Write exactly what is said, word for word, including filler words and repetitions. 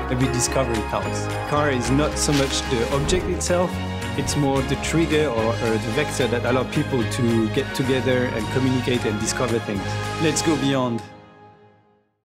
and we discover thoughts. Car is not so much the object itself, it's more the trigger or, or the vector that allow people to get together and communicate and discover things. Let's go beyond.